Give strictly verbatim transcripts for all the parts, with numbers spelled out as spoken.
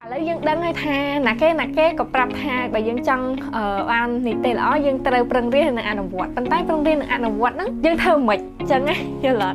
lấy dương đăng hay tha nà cái nà cái có prap tha bởi dương chân ở an thì tên là dương trời prang riêng là ăn đồng vọt bàn tay prang riêng là ăn đồng vọt đó dương thơm mệt chân á chưa lọt.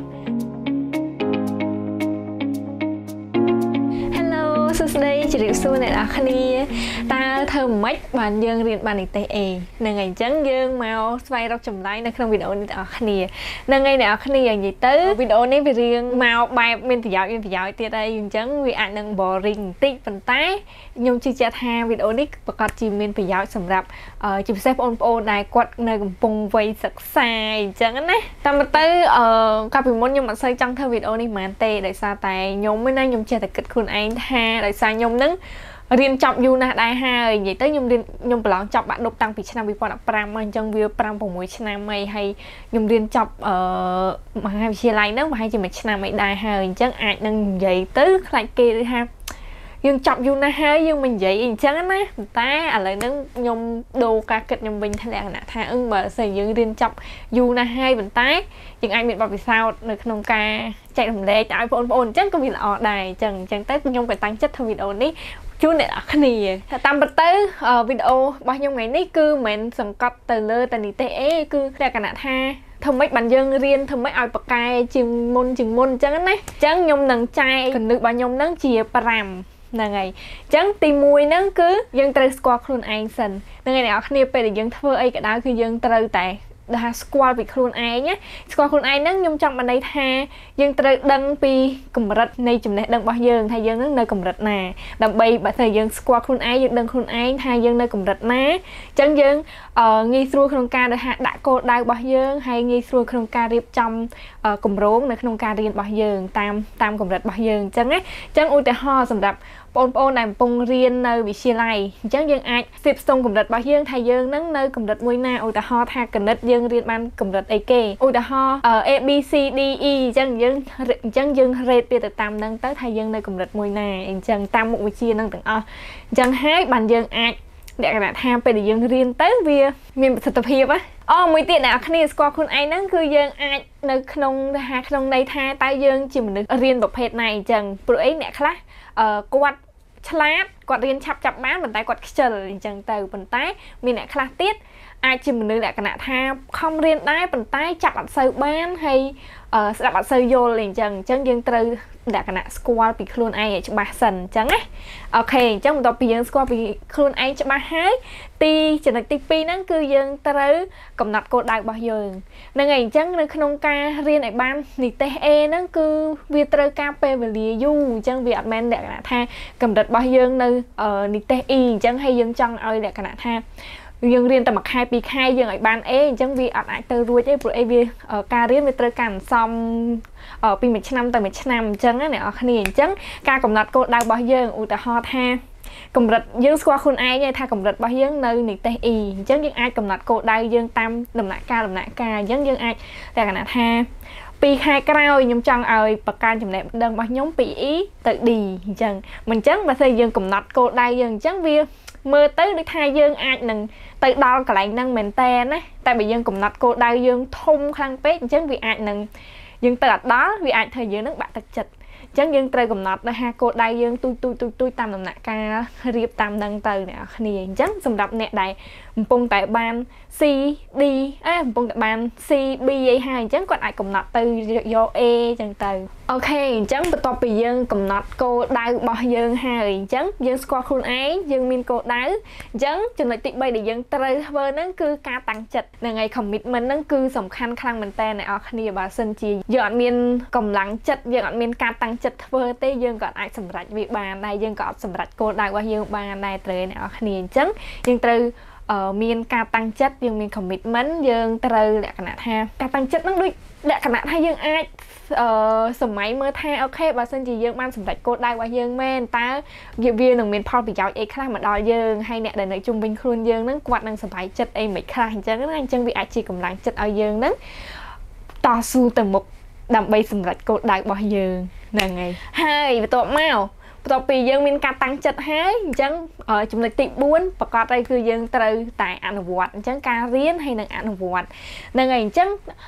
Đây chỉ số này là khani ta thơm mấy bàn dương riêng bàn tệ e nè ngày trắng dương màu xoay rau chầm lái nè không video này ở khani nè ngày này ở khani gì tới video này về riêng màu bài bên thì giỏi bên thì giỏi tiệt đây dương trắng vì ảnh đang bò riêng tích bàn tay nhung chưa chặt ha video nàyประกอบจีbên thì giỏiสำหรับchụp xếp ôn ôn này quạt nơi cầm pung vây sặc sai trắng đấy ta mà tới cà phê môn nhưng mà xây trong theo video này mà tệ để xa tay nhung mới nay nhung chia tại kịch khuôn anh ha để xa nhung nứng riêng chọc du na đại ha vậy tới nhung riêng nhung bảo chọc bạn đục tăngពីឆ្នាំពីរពាន់ដប់ប្រាំមកអញ្ចឹងវាប្រាំប្រាំមួយឆ្នាំអីហើយខ្ញុំរៀនចប់អឺមហាវិទ្យាល័យហ្នឹងប្រហែលជាមួយឆ្នាំអីដែរហើយអញ្ចឹងអាចនឹងនិយាយទៅខ្លាចគេឬថាយើងចប់យូរណាស់ហើយយើងមិននិយាយអញ្ចឹងណាតែឥឡូវហ្នឹងខ្ញុំដូរការគិតខ្ញុំវិញថាលក្ខណៈថាអឹងបើសិនយើងរៀនចប់យូរណាស់ហើយប៉ុន្តែយើងអាចមានបទពិសោធន៍នៅក្នុងការចែករំលែកឲ្យបងប្អូនអញ្ចឹងក៏វាល្អដែរអញ្ចឹងអញ្ចឹងទៅខ្ញុំក៏តាំងចិត្តធ្វើវីដេអូនេះជួនអ្នកនរគ្នាតាមពិតទៅវីដេអូរបស់ខ្ញុំថ្ងៃនេះគឺមិនមែនសង្កត់ទៅលើតានីទេអេគឺលក្ខណៈថាធ្វើម៉េចបានយើងរៀនធ្វើម៉េចឲ្យប៉ាកែជាងមុនជាងមុនអញ្ចឹងណាអញ្ចឹងខ្ញុំនឹងចែកគន្លឹះរបស់ខ្ញុំហ្នឹងជាប្រាំហ្នឹងហើយអញ្ចឹងទីមួយហ្នឹងគឺយើងត្រូវស្គាល់ខ្លួនឯងសិនហ្នឹងហើយអ្នកនរគ្នាពេលដែលយើងធ្វើអីក៏ដោយគឺយើងត្រូវតែថាស្គាល់ពីខ្លួនឯងណាស្គាល់ខ្លួនឯងហ្នឹងខ្ញុំចង់បានន័យថាយើងត្រូវដឹងពីកម្រិតនៃចំណេះដឹងរបស់យើងថាយើងហ្នឹងនៅកម្រិតណាដើម្បីបើថាយើងស្គាល់ខ្លួនឯងយើងដឹងខ្លួនឯងថាយើងនៅកម្រិតណាអញ្ចឹងយើងងាយស្រួលក្នុងការថាដាក់គោលដៅរបស់យើងហើយងាយស្រួលក្នុងការរៀបចំគម្រោងនៅក្នុងការរៀនរបស់យើងតាមតាមកម្រិតរបស់យើងអញ្ចឹងណាអញ្ចឹងឧទាហរណ៍សម្រាប់បងប្អូនដែលកំពុងរៀននៅវិទ្យាល័យអញ្ចឹងយើងអាចស្ទាបស្ទង់កម្រិតរបស់យើងថាយើងនឹងនៅកម្រិតមួយណាឧទាហរណ៍ថាគណិតយើងរៀនបានកម្រិតអីគេឧទាហរណ៍ A B C D E អញ្ចឹងយើងអញ្ចឹងយើង rate ទៅតាមហ្នឹងទៅថាយើងនៅកម្រិតមួយណាអញ្ចឹងតាមមុខវិជ្ជាហ្នឹងទាំងអស់អញ្ចឹងហើយបានយើងអាចលក្ខណៈថាពេលដែលយើងរៀនទៅវាមានប្រសិទ្ធភាពណាអូមួយទៀតអ្នកគ្នាស្គាល់ខ្លួនឯងហ្នឹងគឺយើងអាចនៅក្នុងថាក្នុងន័យថាតើយើងជាមនុស្សរៀនប្រភេទណាអញ្ចឹងព្រោះអីអ្នកខ្លះអឺគាត់ឆ្លាតគាត់រៀនឆាប់ចាប់បានប៉ុន្តែគាត់ខ្ជិលអញ្ចឹងទៅប៉ុន្តែមានអ្នកខ្លះទៀតអាចជាមនុស្សលក្ខណៈថាខំរៀនដែរប៉ុន្តែចាប់អត់សូវបានហើយស្ដាប់អត់សូវយល់អញ្ចឹងអញ្ចឹងយើងត្រូវលក្ខណៈស្គាល់ពីខ្លួនឯងឲ្យច្បាស់សិនអញ្ចឹងណាអូខេអញ្ចឹងបន្ទាប់ពីយើងស្គាល់ពីខ្លួនឯងច្បាស់ហើយទីចំណុចទីពីរហ្នឹងគឺយើងត្រូវកំណត់គោលដៅរបស់យើងហ្នឹងហើយអញ្ចឹងនៅក្នុងការរៀនឲ្យបាននិទេស A ហ្នឹងគឺវាត្រូវការពេលវេលាយូរអញ្ចឹងវាអត់មែនលក្ខណៈថាកម្រិតរបស់យើងនៅនិទេស E អញ្ចឹងហើយយើងចង់ឲ្យលក្ខណៈថាយើងរៀនតែមួយខែពីរខែយើងឲ្យបាន A អញ្ចឹងវាអត់អាចទៅរួចទេព្រោះអីវាការរៀនវាត្រូវការសន្សំពីមួយឆ្នាំទៅមួយឆ្នាំអញ្ចឹងណាអ្នកនរគ្នាអញ្ចឹងការកំណត់គោលដៅរបស់យើងឧទាហរណ៍ថាកម្រិតយើងស្គាល់ខ្លួនឯងហើយថាកម្រិតរបស់យើងនៅនិទេស E អញ្ចឹងយើងអាចកំណត់គោលដៅយើងតាមដំណាក់កាលដំណាក់កាលអញ្ចឹងយើងអាចលក្ខណៈថាពីខែក្រោយខ្ញុំចង់ឲ្យបង្កើនចំណេះដឹងរបស់ខ្ញុំពី E ទៅ D អញ្ចឹងមិនអញ្ចឹងបើស្អីយើងកំណត់គោលដៅយើងអញ្ចឹងវាមើលទៅដូចថាយើងអាចនឹងទៅដល់កន្លែងហ្នឹងមែនតើណាតែបើយើងកំណត់គោលដៅយើងធំខ្លាំងពេកអញ្ចឹងវាអាចនឹងយើងទៅអត់ដល់វាអាចធ្វើយើងនឹងបាក់ទឹកចិត្តអញ្ចឹងយើងត្រូវកំណត់នៅហាគោលដៅយើងទូចទូចទូចទូចតាមដំណាក់កាលរៀបតាមហ្នឹងទៅអ្នកគ្នាអញ្ចឹងសម្រាប់អ្នកដែលកំពុងតែបាន C D អេកំពុងតែបាន C B អីហើយអញ្ចឹងគាត់អាចកំណត់ទៅយក A អញ្ចឹងទៅអូខេអញ្ចឹងបន្ទាប់ពីយើងកំណត់គោលដៅរបស់យើងហើយអញ្ចឹងយើងស្គាល់ខ្លួនឯងយើងមានគោលដៅអញ្ចឹងចំណុចទីបីដែលយើងត្រូវធ្វើហ្នឹងគឺការតាំងចិត្តហ្នឹងហើយ commitment ហ្នឹងគឺសំខាន់ខ្លាំងមែនតើអ្នកនរគ្នាបើសិនជាយើងអត់មានកម្លាំងចិត្តយើងអត់មានការតាំងចិត្តធ្វើទេយើងក៏អាចសម្រេចវាបានដែរយើងក៏អត់សម្រេចគោលដៅរបស់យើងបានដែរត្រូវអ្នកនរគ្នាអញ្ចឹងយើងត្រូវមានការតាំងចិត្តយើងមាន commitment យើងត្រូវលក្ខណៈថាការតាំងចិត្តហ្នឹងដូចលក្ខណៈថាយើងអាចអឺសម័យមើលថាអូខេបើសិនជាយើងបានសម្រេចគោលដៅរបស់យើងមែនតើវានឹងមានផលប្រយោជន៍អីខ្លះមកដល់យើងហើយអ្នកដែលនៅជុំវិញខ្លួនយើងហ្នឹងគាត់នឹងសប្បាយចិត្តអីមិនខ្លះអញ្ចឹងណាអញ្ចឹងវាអាចជាកម្លាំងចិត្តឲ្យយើងហ្នឹងតស៊ូទៅមុខដើម្បីសម្រេចគោលដៅរបស់យើងហ្នឹងហើយហើយបន្ទាប់មកបន្ទាប់ពីយើងមានការតាំងចិត្តហើយអញ្ចឹងចំណុចទីបួនប្រកាសហើយគឺយើងត្រូវតែអនុវត្តអញ្ចឹងការរៀនហើយនឹងអនុវត្តហ្នឹងហើយអញ្ចឹង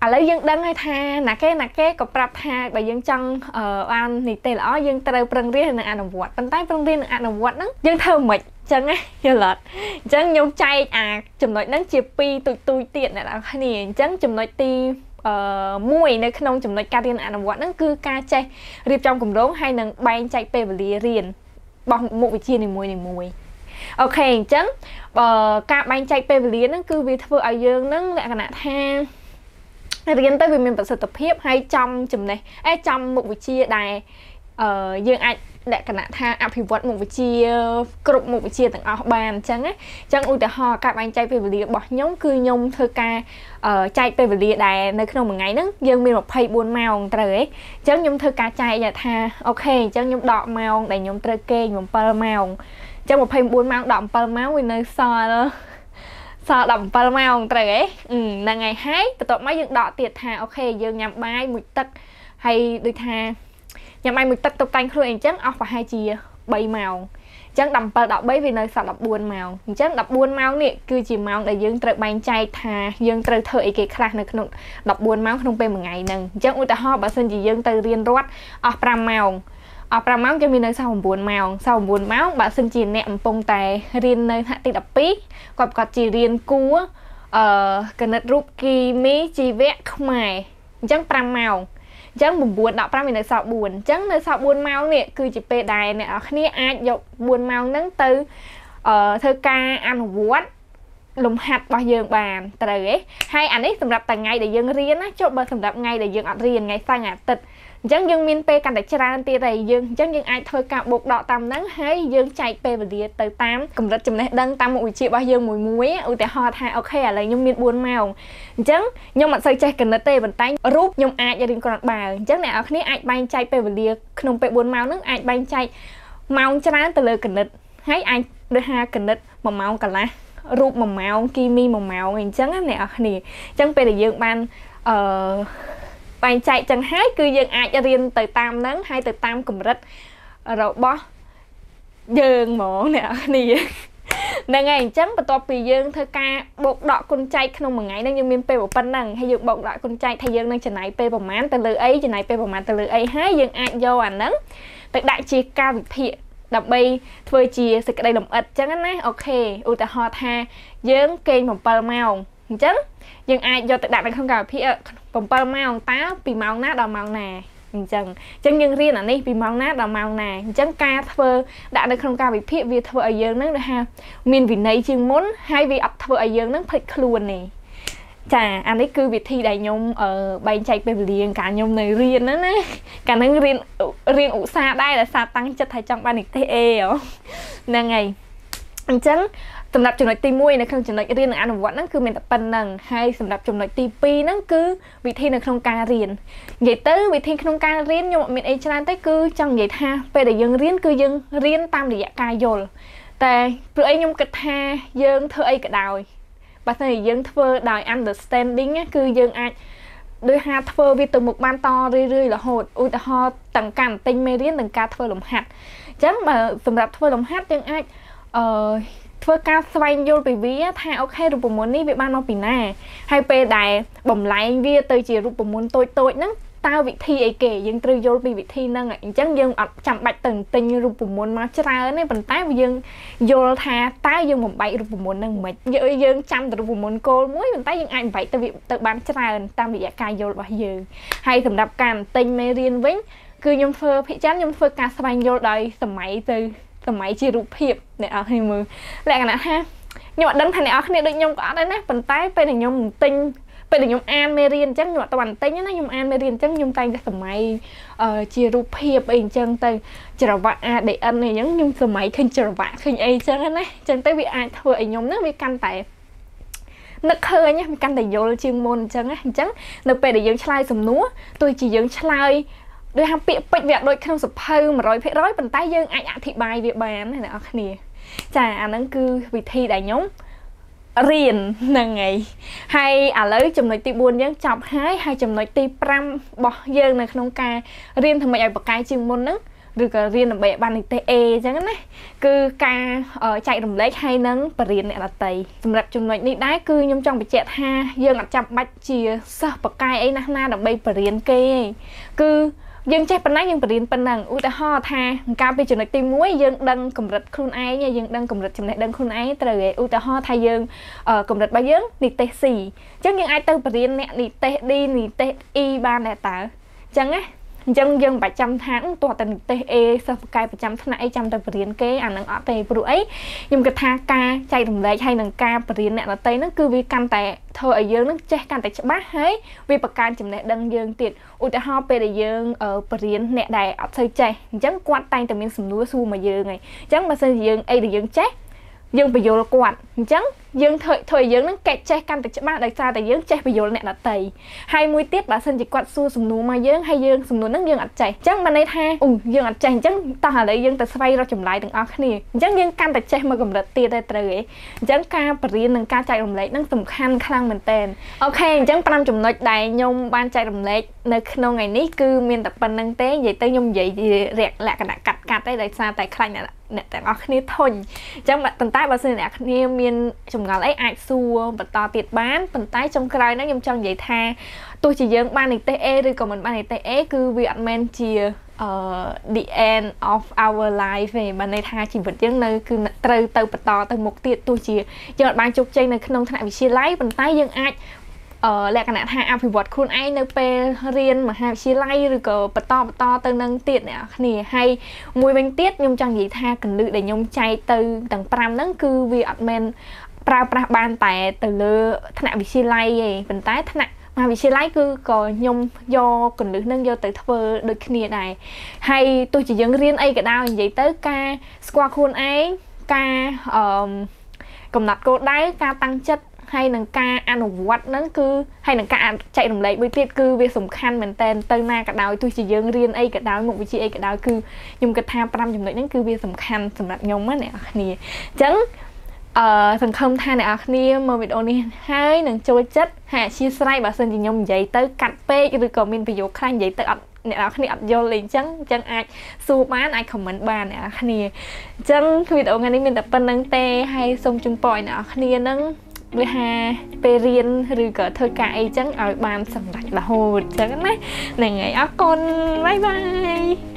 ឥឡូវយើងដឹងហើយថាណាគេណាគេក៏ប្រាប់ថាបើយើងចង់អឺបាននីតិល្អយើងត្រូវប្រឹងរៀននិងអនុវត្តប៉ុន្តែប្រឹងរៀននិងអនុវត្តហ្នឹងយើងធ្វើមិនចឹងណាយល់អត់អញ្ចឹងខ្ញុំចែកអាចំណុចហ្នឹងជាពីរទូចទូចទៀតអ្នកនរគ្នាអញ្ចឹងចំណុចទីអឺមួយនៅក្នុងចំណុចការរៀនអនុវត្តហ្នឹងគឺការចេះរៀបចំគម្រោងហើយនឹងបែងចែកពេលវេលារៀនរបស់មុខវិជ្ជានីមួយនីមួយអូខេអញ្ចឹងបើការបែងចែកពេលវេលាហ្នឹងគឺវាធ្វើឲ្យយើងហ្នឹងលក្ខណៈថារៀនទៅវាមានប្រសិទ្ធភាពហើយចំចំណេះអេចំមុខវិជ្ជាដែលអឺយើងអាចលក្ខណៈថាអភិវឌ្ឍមុខវិជ្ជាគ្រប់មុខវិជ្ជាទាំងអស់បានអញ្ចឹងណាអញ្ចឹងឧទាហរណ៍ការបែងចែកពេលវេលារបស់ខ្ញុំគឺខ្ញុំធ្វើការចែកពេលវេលាដែលនៅក្នុងមួយថ្ងៃហ្នឹងយើងមានម្ភៃបួនម៉ោងត្រូវហ៎អញ្ចឹងខ្ញុំធ្វើការចែកថាអូខេអញ្ចឹងខ្ញុំដកម៉ោងដែលខ្ញុំត្រូវគេង7ម៉ោងអញ្ចឹងម្ភៃបួនម៉ោងដក7ម៉ោងវានៅសល់សល់17ម៉ោងត្រូវហ៎ហ្នឹងហើយហើយបន្ទាប់មកយើងដកទៀតថាអូខេយើងញ៉ាំបាយមួយទឹកហើយដូចថាញ៉ាំបាយមួយទឹកតុបតែងខ្លួនអីចឹងអស់ប្រហែលជា3ម៉ោងអញ្ចឹង17 13វានៅសល់14ម៉ោងអញ្ចឹង14ម៉ោងនេះគឺជាម៉ោងដែលយើងត្រូវបែងចែកថាយើងត្រូវធ្វើអីគេខ្លះនៅក្នុង14ម៉ោងក្នុងពេលមួយថ្ងៃហ្នឹងអញ្ចឹងឧទាហរណ៍បើសិនជាយើងទៅរៀនរត់អស់5ម៉ោងអស់5ម៉ោងគេមាននៅសល់9ម៉ោងសល់9ម៉ោងបើសិនជាអ្នកកំពុងតែរៀននៅថ្នាក់ទី12គាត់ប្រកាសជារៀនគួរអឺគណិតរូបគីមីជីវៈខ្មែរអញ្ចឹង5ម៉ោងអញ្ចឹង9 15វានៅសល់4អញ្ចឹងនៅសល់4ម៉ោងនេះគឺជាពេលដែលអ្នកនរគ្នាអាចយក4ម៉ោងហ្នឹងទៅអឺធ្វើការអនុវត្តលំហាត់របស់យើងបានត្រូវទេហើយអានេះសម្រាប់តែថ្ងៃដែលយើងរៀនណាចុះបើសម្រាប់ថ្ងៃដែលយើងអត់រៀនថ្ងៃសៅរ៍អាទិត្យអញ្ចឹងយើងមានពេលកាន់តែច្រើនទៀតហើយយើងអញ្ចឹងយើងអាចធ្វើការបូកដកតាមហ្នឹងហើយយើងចែកពេលវេលាទៅតាមកម្រិតចំណេះដឹងតាមមុខវិជ្ជារបស់យើងមួយមួយឧទាហរណ៍ថាអូខេឥឡូវខ្ញុំមាន4ម៉ោងអញ្ចឹងខ្ញុំអត់សូវចេះគណិតទេប៉ុន្តែរូបខ្ញុំអាចរៀនគ្រាន់បើអញ្ចឹងអ្នកនរគ្នាអាចបែងចែកពេលវេលាក្នុងពេល4ម៉ោងហ្នឹងអាចបែងចែកម៉ោងច្រើនទៅលើគណិតហើយអាចដូចថាគណិត1ម៉ោងកន្លះរូប1ម៉ោងគីមី1ម៉ោងអញ្ចឹងណាអ្នកនរគ្នាអញ្ចឹងពេលដែលយើងបានអឺបែងចែកចឹងហើយគឺយើងអាចរៀនទៅតាមហ្នឹងហើយទៅតាមកម្រិតរបស់យើងហ្មងអ្នកគ្នាហ្នឹងហើយអញ្ចឹងបន្ទាប់ពីយើងធ្វើការបូកដកគុណចែកក្នុងមួយថ្ងៃហ្នឹងយើងមានពេលប៉ុណ្ណឹងហើយយើងបូកដកគុណចែកថាយើងនឹងចំណាយពេលប្រមាណទៅលើអីចំណាយពេលប្រមាណទៅលើអីហើយយើងអាចយកអាហ្នឹងទៅដាក់ជាការវិភាគដើម្បីធ្វើជាសេចក្តីលម្អិតចឹងណាអូខេឧទាហរណ៍ថាយើងគេង7ម៉ោងអញ្ចឹងយើងអាចយកទៅដាក់នៅក្នុងការវិភាគ7ម៉ោងតើពីម៉ោងណាដល់ម៉ោងណាអញ្ចឹងអញ្ចឹងយើងរៀនអានេះពីម៉ោងណាដល់ម៉ោងណាអញ្ចឹងការធ្វើដាក់នៅក្នុងការវិភាគវាធ្វើឲ្យយើងនឹងថាមានវិន័យជាងមុនហើយវាអត់ធ្វើឲ្យយើងនឹងភ្លេចខ្លួនទេចាអានេះគឺវិធីដែលខ្ញុំអឺបែងចែកពេលវេលាកាលខ្ញុំនៅរៀនហ្នឹងណាកាលហ្នឹងរៀនរៀនឧស្សាហ៍ដែរដែលសារតាំងចិត្តថាចង់បាននិទេសអេហ្នឹងហើយអញ្ចឹងសម្រាប់ចំណុចទី1នៅក្នុងចំណុចរៀននិងអនុវត្តហ្នឹងគឺមានតែប៉ុណ្្នឹងហើយសម្រាប់ចំណុចទី2ហ្នឹងគឺវិធីនៅក្នុងការរៀននិយាយទៅវិធីក្នុងការរៀនខ្ញុំអត់មានអីច្រើនទេគឺចង់និយាយថាពេលដែលយើងរៀនគឺយើងរៀនតាមរយៈការយល់តែព្រោះអីខ្ញុំគិតថាយើងធ្វើអីក៏ដោយបើមិនយើងធ្វើដោយ understanding គឺយើងអាចដោយហាធ្វើវាទៅមុខបានតរឿយៗរហូតឧទាហរណ៍ទាំងការទិញមេរៀននិងការធ្វើលំហាត់អញ្ចឹងបើសម្រាប់ធ្វើលំហាត់យើងអាចអឺធ្វើការស្វែងយល់ពីវាថាអូខេរូបមន្តនេះវាបានមកពីណាហើយពេលដែលបំលែងវាទៅជារូបមន្តតូចតូចហ្នឹងតើវិធីអីគេយើងត្រូវយល់ពីវិធីហ្នឹងអញ្ចឹងយើងអត់ចាំបាច់ទៅទិញរូបមន្តមកច្រើនទេប៉ុន្តែយើងយល់ថាតើយើងបំបែករូបមន្តហ្នឹងមិនយើងចាំតែរូបមន្តគោលមួយប៉ុន្តែយើងអាចបំបែកទៅទៅបានច្រើនតាមរយៈការយល់របស់យើងហើយសម្រាប់ការទិញមេរៀនវិញគឺខ្ញុំធ្វើភាគច្រើនខ្ញុំធ្វើការស្វែងយល់ដោយសម័យទៅសម័យជារូបភាពអ្នកនរគ្នាមើលលក្ខណៈថាខ្ញុំអត់ដឹងថាអ្នកនរគ្នាដូចខ្ញុំក៏អត់ដែរណាប៉ុន្តែពេលដែលខ្ញុំទិញពេលដែលខ្ញុំអានមេរៀនអញ្ចឹងខ្ញុំអត់ទាន់ទិញណាខ្ញុំអានមេរៀនអញ្ចឹងខ្ញុំតែងតែសម័យជារូបភាពអីអញ្ចឹងទៅច្រវាក់ a ដេ en អីអញ្ចឹងខ្ញុំសម័យឃើញច្រវាក់ឃើញអីអញ្ចឹងណាអញ្ចឹងទៅវាអាចធ្វើឲ្យខ្ញុំហ្នឹងវាកាន់តែនឹកឃើញវាកាន់តែយល់ជាងមុនអញ្ចឹងណាអញ្ចឹងនៅពេលដែលយើងឆ្លើយសំណួរទោះជាយើងឆ្លើយដោយហាពាក្យពេចន៍វាដូចក្នុងសភៅ100%ប៉ុន្តែយើងអាចអធិប្បាយវាបានណាអ្នកនរគ្នាចាអាហ្នឹងគឺវិធីដែលខ្ញុំរៀនហ្នឹងហើយហើយឥឡូវចំណុចទី4យើងចប់ហើយហើយចំណុចទី5របស់យើងនៅក្នុងការរៀនធ្វើម៉េចឲ្យបកកាយជាងមុនហ្នឹងឬក៏រៀនដើម្បីឲ្យបាននិទេស A អញ្ចឹងណា cứ ca ở chạy đồng lấy hai nắng và riêng này là tây sầm rập chừng này đi đái cứ nhung trong bị chẹt ha dương là chập bạch chia sơ bậc cai ấy na na đồng bay và riêng kê cứ dương chạy bên này dương và riêng bên năng u ta ho tha ca bị chừng này tim muối dương đăng cầm rật khuôn ấy nha dương đăng cầm rật chừng này đăng khuôn ấy từ u ta ho thay dương ở cầm rật bao dương đi tê xì chứ những ai tư và riêng nè đi tê đi đi tê y ba nè tả chẳng á dân dân bảy trăm tháng tòa tình tê e sao cài bảy trăm tháng này trăm tờ tiền kế ảnh năng ở tê bự ấy nhưng cái tha ca chạy đồng lệ hay năng ca tiền nè là tây nó cứ vì căn tại thôi ở dương nó che căn tại bát hết vì bậc can chừng nè đăng dương tiệt u ta ho pe để dương ở tiền nè đài ở xây chạy chẳng quan tay từ miền sầm núi su mà dương này chẳng mà xây dương ấy để dương chết dương bây giờ là quạt chẳng dương thời thời dương nó kẹt che căn từ chỗ bạn đại xa tại dương che bây giờ nè là tây hai mươi tiết bà sinh chỉ quạt xua sùng núi mà dương hay dương sùng núi nó dương ạch chạy chẳng mà này tha ủng dương ạch chạy chẳng ta lấy dương từ xoay ra chùm lại từng óc này chẳng dương căn từ che mà gầm đợt tia đây trời chẳng ca bờ riêng đừng ca chạy đồng lấy nó tầm khăn khăn mình tên ok chẳng năm chùm nói đại nhung ban chạy đồng lấy nơi nô ngày ní cứ miền tập ban năng tế vậy tới nhung vậy gì rẹt lại cả đã cắt cắt đây đại xa tại khăn này nèแต่ออกนี่ทนจังแบบตันใต้บาสิเนี่ยนี่มีจมกาไอ้ไอซัวบัดต่อติดบ้านตันใต้จงกลายนั่งยมจังใหญ่แท้ตัวจีเยิงบ้านในเตเอหรือก่อนมันบ้านในเตเอคือวิอันแมนจีเอ่อ the end of our life vềบ้านในท่าชีวิตยังเลยคือเติร์เติร์บัดต่อเติร์หมกติดตัวจีจังบ้านจุกใจในขนมถนัดวิชีไลฟ์ตันใต้ยังไอเอ่อแหละขนาดหาอภิวัตคุณไอ้เนเปเรียนมาหาชีไลหรือก็ปตอปตอเตินังเตียเนี่ยนี่ให้มวยเป็นเตียยมจังยีท่ากันลือđểยมใจตือต่างปรามนั่นคือวีอัดเมนปราปราบานแต่ตือเลือถนัดวิชีไลเป็นใต้ถนัดมาวิชีไลคือก็ยมโยกันลือนั่งโยตือทเวอร์โดยขี้nàyให้ตัวจียังเรียนไอ้กับดาวอย่างยีตือกาสควอคุณไอ้กาเอ่อกำหนดโกได้กาตั้งจัดhay nâng ca ăn vặt nó cứ hay nâng ca chạy đồng lấy với tiết cứ việc sủng khăn mình tên tên na cả đào tôi chỉ dừng riêng ấy cả đào một vị trí ấy cả đào cứ dùng cái tham pram dùng đấy nó cứ việc sủng khăn sủng đặt nhông á nè nè chẳng ờ thằng không tha nè nè mà video này hay nâng trôi chất hạ chia sẻ bà xin chỉ nhông giấy tới cắt pe cho được comment video khăn giấy tới nè đó khi ập vô liền chẳng chẳng ai su bán ai comment bàn nè nè chẳng video ngày nay mình tập bên nâng tê hay xong chung pòi nè nè nâng với ha pe riêng rồi cỡ thôi cãi chẳng ở bàn sầm đặt là hồ chẳng đấy này ngày áo con bye bye